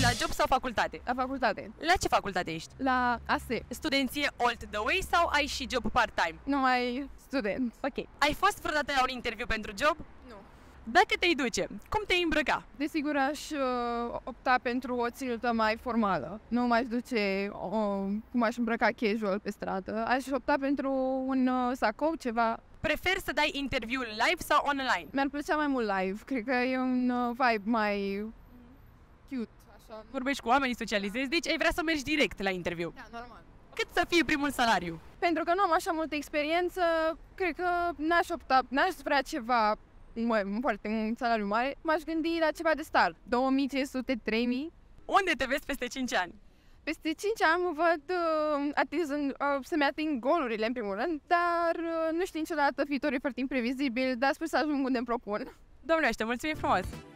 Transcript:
la job sau facultate? La facultate. La ce facultate ești? La ASE. Studenție all the way sau ai și job part-time? Nu mai student. Ok. Ai fost vreodată la un interviu pentru job? Nu. Dacă te-ai duce, cum te-ai îmbrăca? Desigur aș opta pentru o ținută mai formală. Nu m-aș duce cum aș îmbrăca casual pe stradă. Aș opta pentru un sacou, ceva. Preferi să dai interviul live sau online? Mi-ar plăcea mai mult live. Cred că e un vibe mai cute. Așa. Vorbești cu oamenii, socializezi, deci ai vrea să mergi direct la interviu. Da, normal. Cât să fie primul salariu? Pentru că nu am așa multă experiență, cred că n-aș vrea ceva foarte un salariu mare. M-aș gândi la ceva de start. 2500, 3000. Unde te vezi peste 5 ani? Peste 5 ani mă văd să-mi ating golurile în primul rând, dar nu știu niciodată, viitorul e foarte imprevizibil, dar sper să ajung unde îmi propun. Doamne, mulțumim frumos!